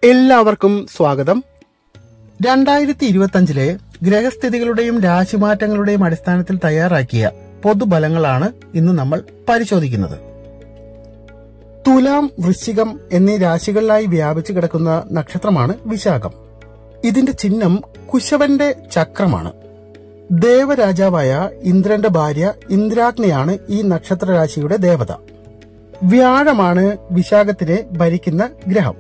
എല്ലാവർക്കും സ്വാഗതം. 2025 ഗ്രഹസ്ഥിതികളുടെയും രാശിമാറ്റങ്ങളുടെയും അടിസ്ഥാനത്തിൽ തയ്യാറാക്കിയ പൊതുഫലങ്ങളാണ് ഇന്ന് നമ്മൾ പരിശോധിക്കുന്നത്. തുലാം, വൃശ്ചികം എന്നീ രാശികളിലായി വ്യാപിച്ചു കിടക്കുന്ന നക്ഷത്രമാണ് വിശാഖം. ഇതിന്റെ ചിഹ്നം കുശവന്റെ ചക്രമാണ്. ദേവരാജാവായ ഇന്ദ്രന്റെ ഭാര്യ ഇന്ദ്രാഗ്നിയാണ് ഈ നക്ഷത്രരാശിയുടെ ദേവത. വ്യാഴമാണ് വിശാഖത്തിനെ ഭരിക്കുന്ന ഗ്രഹം.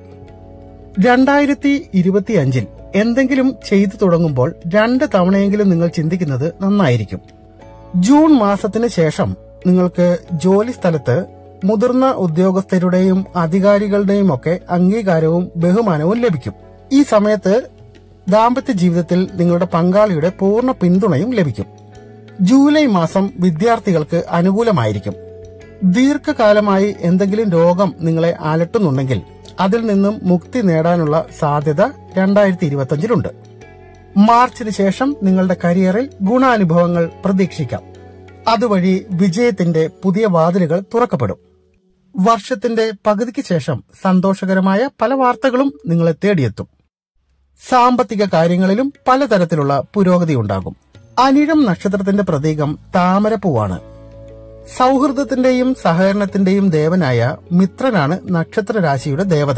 2025 എന്തെങ്കിലും ചെയ്തു തുടങ്ങുമ്പോൾ 2 തവണയെങ്കിലും നിങ്ങൾ ചിന്തിക്കുന്നത് നന്നായിരിക്കും. ജൂൺ മാസത്തിന് ശേഷം നിങ്ങൾക്ക് ജോലി സ്ഥലത്ത് മുതിർന്ന ഉദ്യോഗസ്ഥരുടെയും അധികാരികളുടെയും ഒക്കെ അംഗീകാരവും ബഹുമാനവും ലഭിക്കും. ഈ സമയത്ത് ദാമ്പത്യ ജീവിതത്തിൽ നിങ്ങളുടെ പങ്കാളിയുടെ പൂർണ്ണ പിന്തുണയും ലഭിക്കും. ജൂലൈ മാസം വിദ്യാർത്ഥികൾക്ക് അനുകൂലമായിരിക്കും. ദീർഘകാലമായി എന്തെങ്കിലും രോഗം നിങ്ങളെ അലട്ടുന്നുണ്ടെങ്കിൽ അതിൽ നിന്നും മുക്തി നേടാനുള്ള സാധ്യത 2025 മാർച്ചിന് ശേഷം നിങ്ങളുടെ കരിയറിൽ ഗുണാനുഭവങ്ങൾ പ്രതീക്ഷിക്കാം. അതുവഴി വിജയത്തിന്റെ പുതിയ വാതിലുകൾ തുറക്കപ്പെടും. വർഷത്തിന്റെ പകുതിക്ക് ശേഷം സന്തോഷകരമായ പല വാർത്തകളും നിങ്ങളെ തേടിയെത്തും. സാമ്പത്തിക കാര്യങ്ങളിലും പലതരത്തിലുള്ള പുരോഗതി ഉണ്ടാകും. അനിഴം നക്ഷത്രത്തിന്റെ പ്രതീകം താമരപ്പൂവാണ്. സൗഹൃദത്തിന്റെയും സഹകരണത്തിന്റെയും ദേവനായ മിത്രനാണ് നക്ഷത്രരാശിയുടെ ദേവത.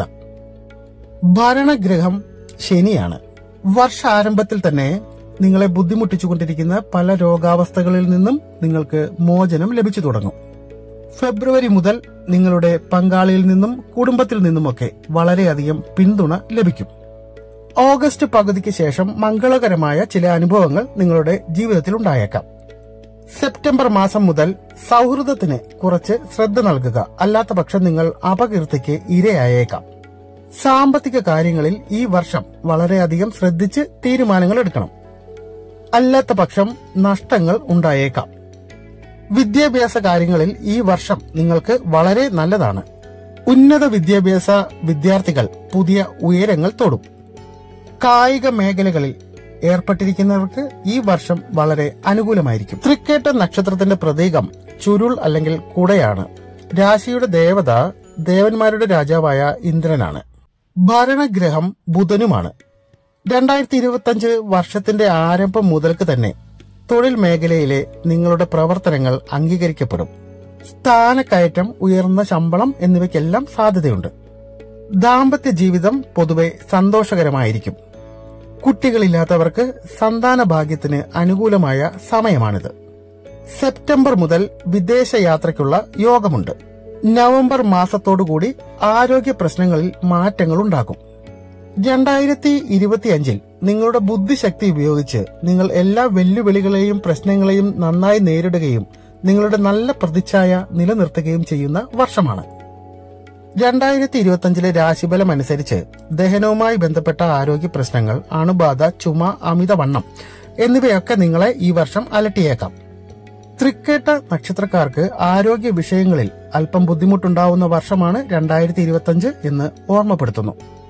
ഭരണഗ്രഹം ശനിയാണ്. വർഷാരംഭത്തിൽ തന്നെ നിങ്ങളെ ബുദ്ധിമുട്ടിച്ചുകൊണ്ടിരിക്കുന്ന പല രോഗാവസ്ഥകളിൽ നിന്നും നിങ്ങൾക്ക് മോചനം ലഭിച്ചു തുടങ്ങും. ഫെബ്രുവരി മുതൽ നിങ്ങളുടെ പങ്കാളിയിൽ നിന്നും കുടുംബത്തിൽ നിന്നുമൊക്കെ വളരെയധികം പിന്തുണ ലഭിക്കും. ഓഗസ്റ്റ് പകുതിക്ക് ശേഷം മംഗളകരമായ ചില അനുഭവങ്ങൾ നിങ്ങളുടെ ജീവിതത്തിൽ ഉണ്ടായേക്കാം. സെപ്റ്റംബർ മാസം മുതൽ സൗഹൃദത്തിന് കുറച്ച് ശ്രദ്ധ നൽകുക, അല്ലാത്ത പക്ഷം നിങ്ങൾ അപകീർത്തിക്ക് ഇരയായേക്കാം. സാമ്പത്തിക കാര്യങ്ങളിൽ ഈ വർഷം വളരെയധികം ശ്രദ്ധിച്ച് തീരുമാനങ്ങൾ എടുക്കണം, അല്ലാത്ത പക്ഷം നഷ്ടങ്ങൾ ഉണ്ടായേക്കാം. വിദ്യാഭ്യാസ കാര്യങ്ങളിൽ ഈ വർഷം നിങ്ങൾക്ക് വളരെ നല്ലതാണ്. ഉന്നത വിദ്യാഭ്യാസ വിദ്യാർത്ഥികൾ പുതിയ ഉയരങ്ങൾ തൊടും. കായിക മേഖലകളിൽ ഏർപ്പെട്ടിരിക്കുന്നവർക്ക് ഈ വർഷം വളരെ അനുകൂലമായിരിക്കും. തൃക്കേട്ട നക്ഷത്രത്തിന്റെ പ്രതീകം ചുരുൾ അല്ലെങ്കിൽ കുടയാണ്. രാശിയുടെ ദേവത ദേവന്മാരുടെ രാജാവായ ഇന്ദ്രനാണ്. ഭരണഗ്രഹം ബുധനുമാണ്. 2025 വർഷത്തിന്റെ ആരംഭം മുതൽക്ക് തന്നെ തൊഴിൽ മേഖലയിലെ നിങ്ങളുടെ പ്രവർത്തനങ്ങൾ അംഗീകരിക്കപ്പെടും. സ്ഥാനക്കയറ്റം, ഉയർന്ന ശമ്പളം എന്നിവയ്ക്കെല്ലാം സാധ്യതയുണ്ട്. ദാമ്പത്യ ജീവിതം പൊതുവെ സന്തോഷകരമായിരിക്കും. കുട്ടികളില്ലാത്തവർക്ക് സന്താന ഭാഗ്യത്തിന് അനുകൂലമായ സമയമാണിത്. സെപ്റ്റംബർ മുതൽ വിദേശ യാത്രയ്ക്കുള്ള യോഗമുണ്ട്. നവംബർ മാസത്തോടുകൂടി ആരോഗ്യ പ്രശ്നങ്ങളിൽ മാറ്റങ്ങളുണ്ടാകും. 2025 നിങ്ങളുടെ ബുദ്ധിശക്തി ഉപയോഗിച്ച് നിങ്ങൾ എല്ലാ വെല്ലുവിളികളെയും പ്രശ്നങ്ങളെയും നന്നായി നേരിടുകയും നിങ്ങളുടെ നല്ല പ്രതിച്ഛായ നിലനിർത്തുകയും ചെയ്യുന്ന വർഷമാണ്. 2025 രാശിഫലം അനുസരിച്ച് ദഹനവുമായി ബന്ധപ്പെട്ട ആരോഗ്യ പ്രശ്നങ്ങൾ, അണുബാധ, ചുമ, അമിതവണ്ണം എന്നിവയൊക്കെ നിങ്ങളെ ഈ വർഷം അലട്ടിയേക്കാം. തൃക്കേട്ട നക്ഷത്രക്കാർക്ക് ആരോഗ്യ വിഷയങ്ങളിൽ അല്പം ബുദ്ധിമുട്ടുണ്ടാവുന്ന വർഷമാണ് 2025 എന്ന് ഓർമ്മപ്പെടുത്തുന്നു.